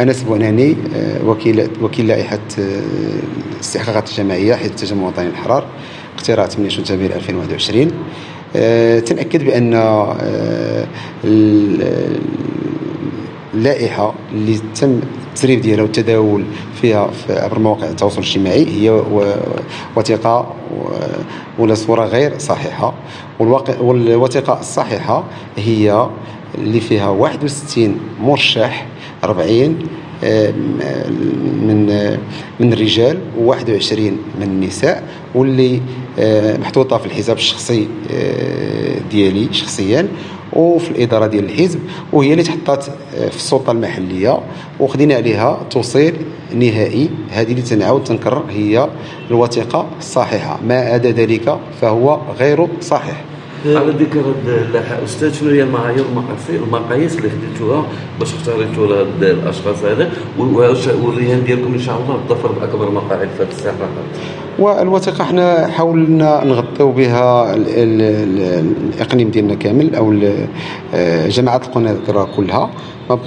أنس بوناني، وكيل لائحة الاستحقاقات الجماعية حزب التجمع الوطني الأحرار، اقتراع 28 تابير 2021. تنأكد بأن اللائحة اللي تم التسريب ديالها والتداول فيها عبر مواقع التواصل الاجتماعي هي وثيقة ولا صورة غير صحيحة. والوثيقة الصحيحة هي اللي فيها 61 مرشح، 40 من الرجال و21 من النساء، واللي محطوطة في الحساب الشخصي ديالي شخصيا وفي الإدارة ديال الحزب، وهي اللي تحطات في السلطة المحلية وخدينا عليها توصيل نهائي. هذه اللي تنعاود تنكرر هي الوثيقة الصحيحة، ما عدا ذلك فهو غير صحيح. على ذكر اللائحة أستاذ، شنو هي المعايير والمقاييس اللي خديتوها باش اختاريتوا لهاد الأشخاص هذا، والرهان ديالكم إن شاء الله الظفر بأكبر مقاعد في هذه الاستحقاقات؟ والوثيقة حنا حاولنا نغطيو بها الإقليم ديالنا كامل أو جماعات القنيطرة كلها. ما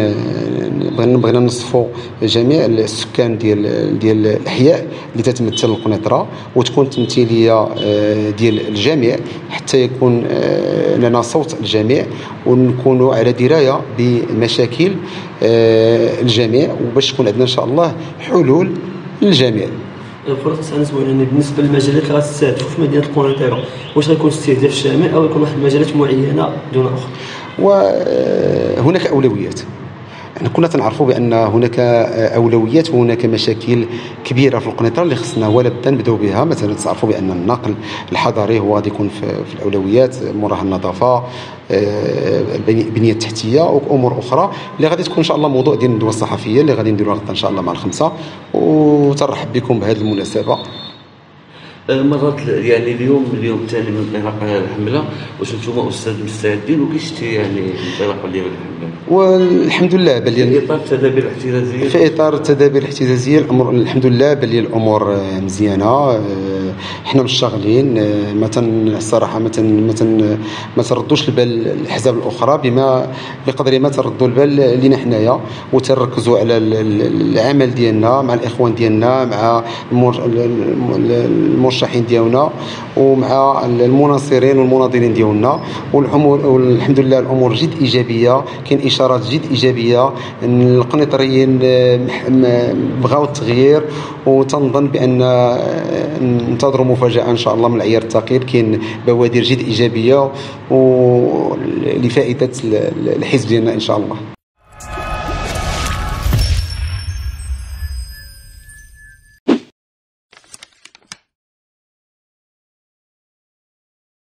بغينا نصفوا جميع السكان ديال الأحياء اللي تتمثل القنيطرة، وتكون تمثيلية ديال الجميع حتى يكون لنا صوت الجميع، ونكونوا على دراية بمشاكل الجميع، وباش تكون عندنا إن شاء الله حلول للجميع. فرصة أنس بوناني، بالنسبة للمجالات اللي غتستهدفوا في مدينة القنيطرة، واش غيكون استهداف شامل أو يكون واحد المجالات معينة دون أخرى؟ وهناك أولويات. كنا تنعرفوا بأن هناك أولويات وهناك مشاكل كبيرة في القنيطرة اللي خصنا ولا بد نبداو بها. مثلا تعرفوا بأن النقل الحضري هو غادي يكون في الأولويات، موراها النظافة، البنية التحتية وأمور أخرى اللي غادي تكون إن شاء الله موضوع ديال الندوة الصحفية اللي غادي نديروها غدا إن شاء الله مع الخمسة. وترحب بكم بهذه المناسبة. مرات يعني اليوم الثاني من انطلاق الحمله، واش نتوما استاذ مستعدين وكيشتي يعني الانطلاق ديال الحمله؟ والحمد لله في اطار التدابير الاحترازيه، في اطار التدابير الاحترازيه الامور الحمد لله بل الامور مزيانه. حنا مشتغلين الصراحه ما تردوش البال الاحزاب الاخرى بقدر ما تردوا البال لينا حنايا، وتركزوا على العمل ديالنا مع الاخوان ديالنا، مع المرشحين ديالنا، ومع المناصرين والمناضلين ديالنا. والحمد لله الامور جد ايجابيه، كاين اشارات جد ايجابيه ان القنيطريين بغاو التغيير، وتنظن بان ننتظروا مفاجاه ان شاء الله من العيار الثقيل. كاين بوادر جد ايجابيه لفائده الحزب ديالنا ان شاء الله.